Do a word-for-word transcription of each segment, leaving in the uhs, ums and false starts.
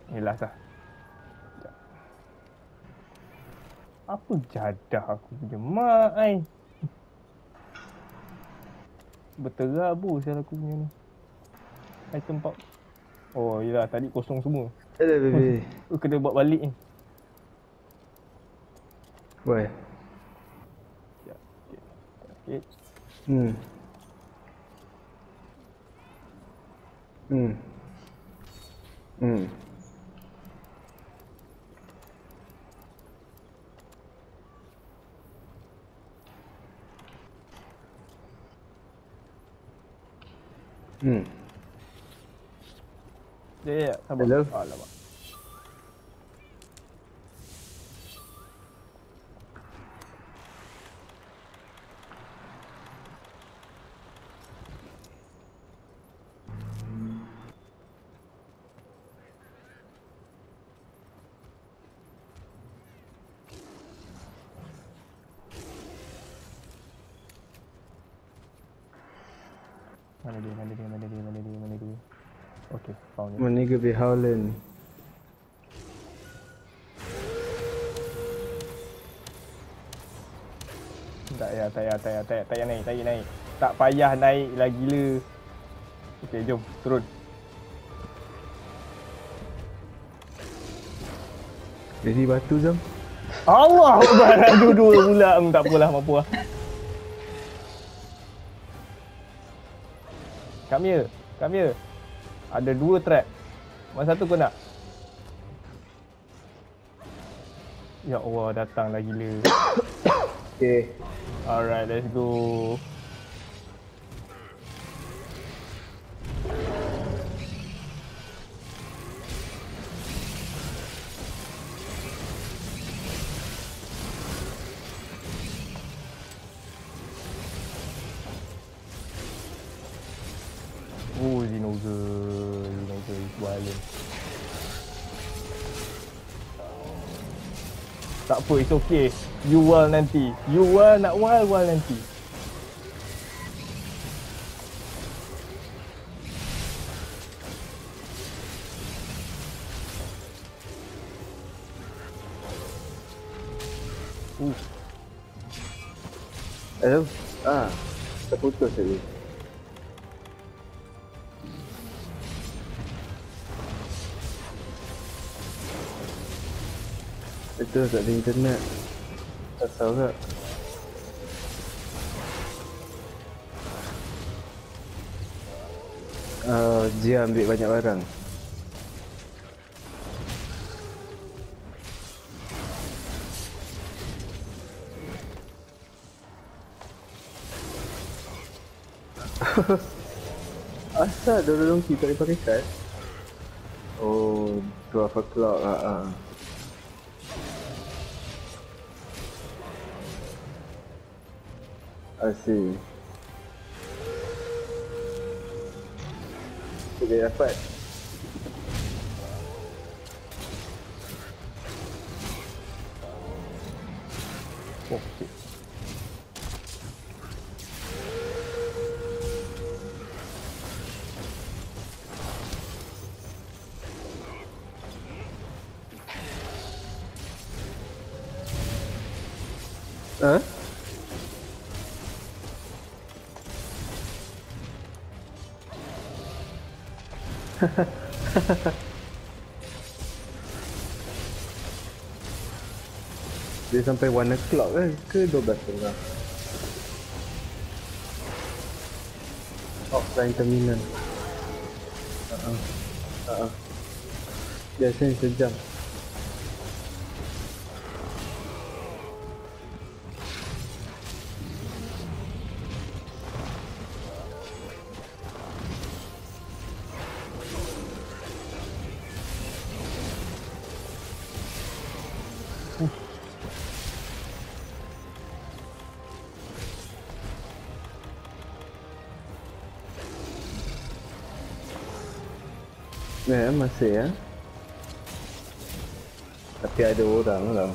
Ni last lah. Apa jadah aku punya mak ai. Berterabur sial aku punya ni. Item pop. Oh yelah tadi kosong semua. Hello baby. Aku kena buat balik ni. Why? Sekejap. Sikit. Hmm. Hmm. Hmm. Hmm. Ya ya sabar. Hello. Alamak. Mana dia, mana dia, mana dia, mana dia, mana dia. Okay, found it. My nigga be howling. Tak payah, tak payah, tak payah, tak payah, tak payah naik, tak payah naik. Tak payah naik lah gila. Okay, jom, turun. Jadi batu jam. Allah Akbar, dua-dua pula. Hmm, tak apalah, mampu lah. Come here, come here. Ada dua trap. Mana satu kau nak? Ya Allah, datanglah gila. Okay. Alright, let's go. Oh, Zinogre. Zinogre is violent. Tak apa, it's okay. You wall nanti. You wall nak wall, wall nanti. Uh. Hello. Ah. Terputus tadi. Betul tak ada internet. Tak tahu tak. Uh, dia ambil banyak barang. Asal dorong kita tak pakai kad? Oh, twelve o'clock ah. Uh, I see. Boleh dapat. Oh, shit. Huh? Dia sampai one o'clock kan ke twelve orang? Offline terminal. Haa. Haa. Biasanya sejam. Ya, masih ya. Tapi ada orang lah.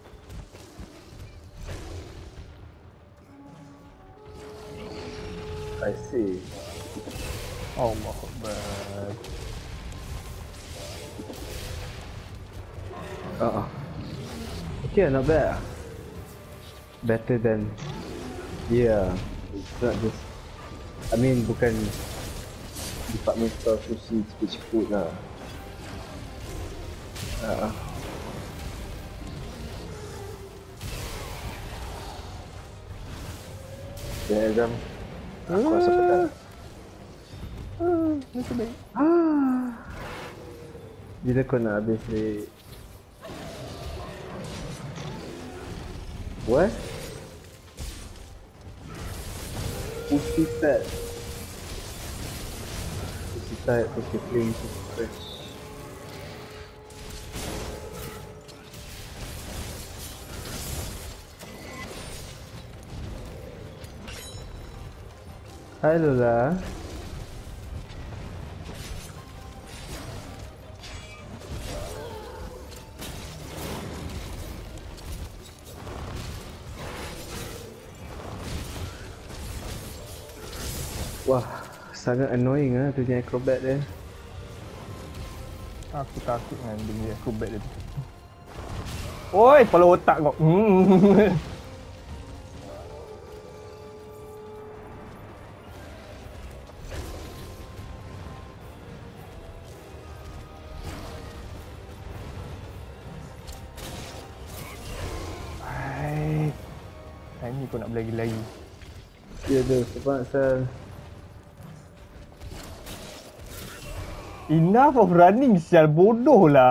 I see. Allah Akbar. Uh, okay, not bad. Better than, yeah. It's not just. I mean, bukan department store sushi speech food lah. Uh, Ya, Azam. Aku rasa pedal. Ah, nasib baik. Ah. Bila kau nak habis ni? What? Pussy fat. Pussy fat, pussy clean, pussy fresh. Hai Lola. Wah, sangat annoying ah tu jenis acrobat dia. Aku takut dengan dia acrobat dia tu. Oi, kepala otak kau. Hmm. Hai. Hai ni kau nak berlari-lari. Ya tu, sebab saya Enough of running, sial, bodoh lah.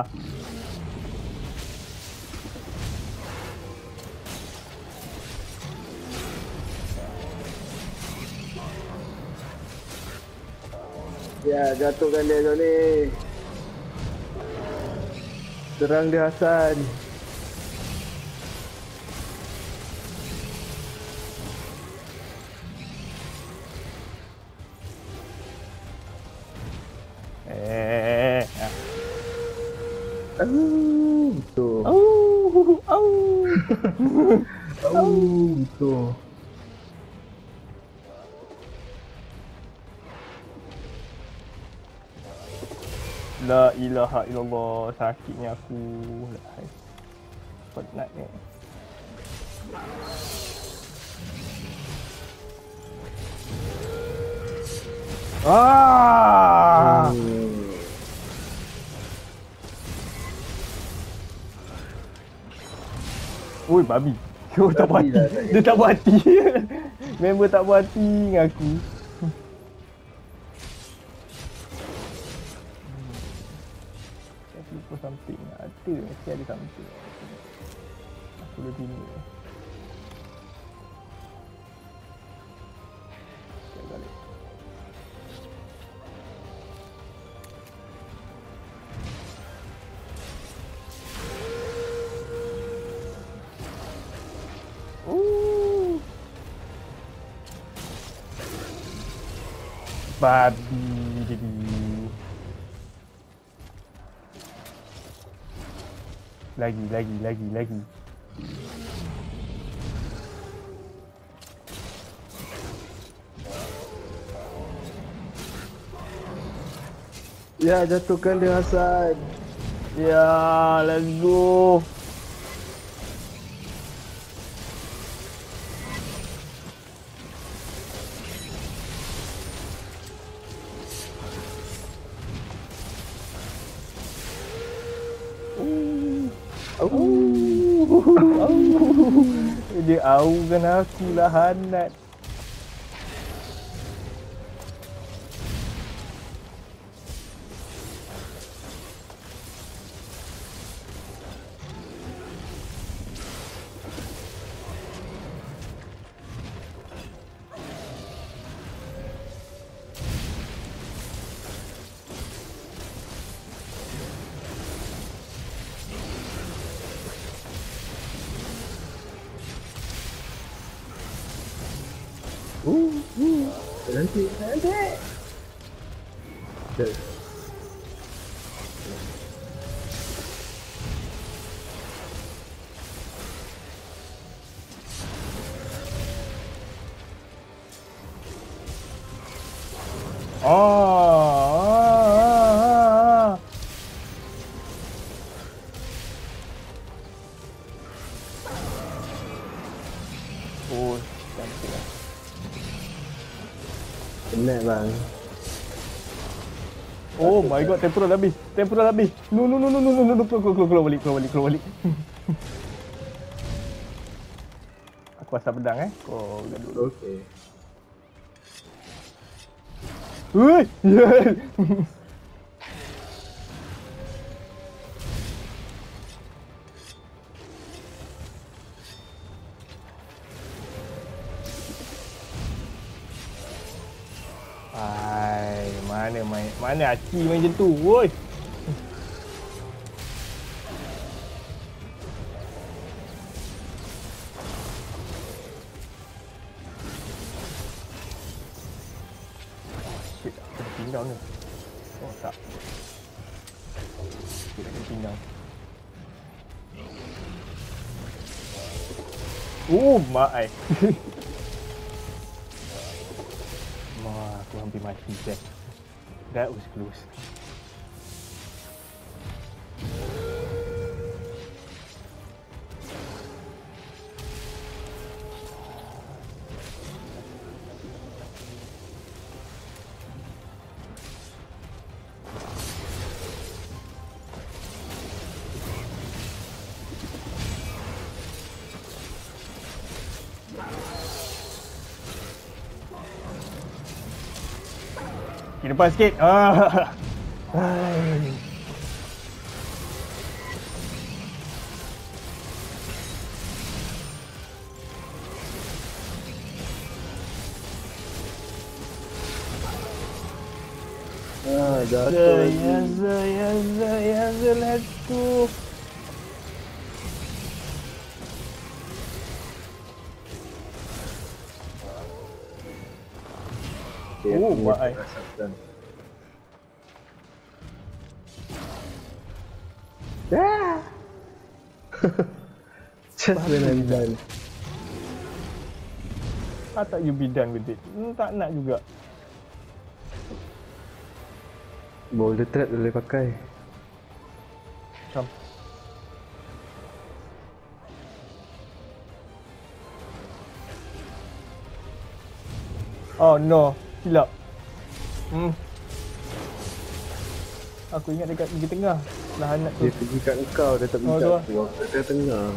ya, jatuhkan dia tu ni. Serang dia Hasan. Eh. Oh, betul. Oh, oh. Oh, betul. La ilaha illallah, sakitnya aku. Penat ni. Ah! Hmm. Oi, babi. Kau tak puas Babi hati. lah, tak Dia tak puas hati. Member tak puas hati dengan aku. Saya lupa something. Ada, mesti ada something. Aku dah bina. Saya balik. Ooh. Babi jadi. Lagi, lagi, lagi, lagi. Ya, jatuhkan dia Hasan. Ya, let's go. Oh. Dia aukan aku lah Hanat. Uh, uh. Nanti, nanti. Okay. Oh, ah, ah, ah. Oh my god, temporal habis. Temporal habis. No no no no no no no, no. Keluar, keluar, keluar balik, keluar balik, keluar balik. Aku asal pedang eh. Kau udah dulu. Okay. Ui, yeah. Ai, mana main, mana Aci main macam tu, woi. Shit, aku dah pinggang ni. Oh tak. Shit, aku pinggang. Oh, mak ai. Wah, aku hampir mati, Jack. That was close. Ke depan sikit. Ah. Hai. Ah, jatuh. Yaza, yaza, yaza, let's go. Oh, buat ai. Ah. Just when I'm done. I thought you be done with it. Hmm, tak nak juga. Boulder trap boleh pakai. Macam. Oh no, silap. Hmm. Aku ingat dekat gigi tengah. Lahanat tu. Dia pergi kat engkau, dia tak pergi Oh, kat tu aku. Dia kat tengah.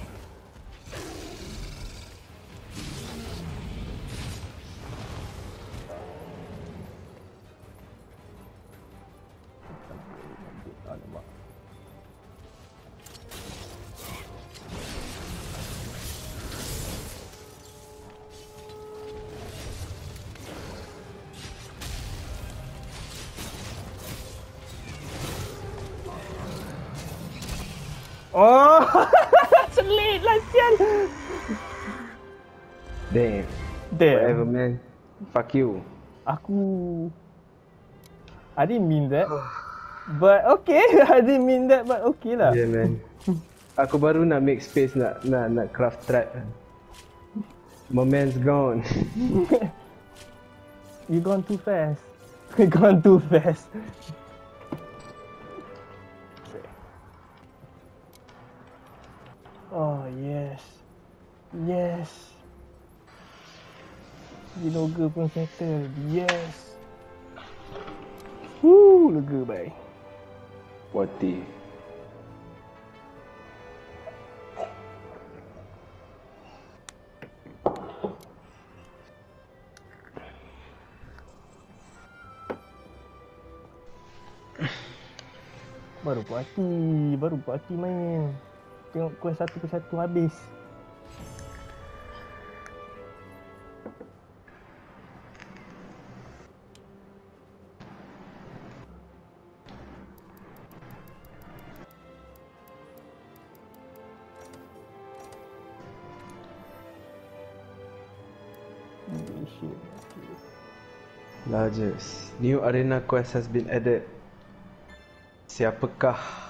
Alamak. Oh, selit lah sial. Damn. Damn. Whatever, man. Fuck you. Aku I didn't mean that. But okay, I didn't mean that, but okay lah. Yeah, man. Aku baru nak make space nak nak nak craft trap. My man's gone. You gone too fast. You gone too fast. Oh yes. Yes. Ginoga pun settle. Yes. Woo, lega baik. Wati. Baru puas hati, baru puas hati main. Tengok quest satu persatu habis. Largest. New arena quest has been added. Siapakah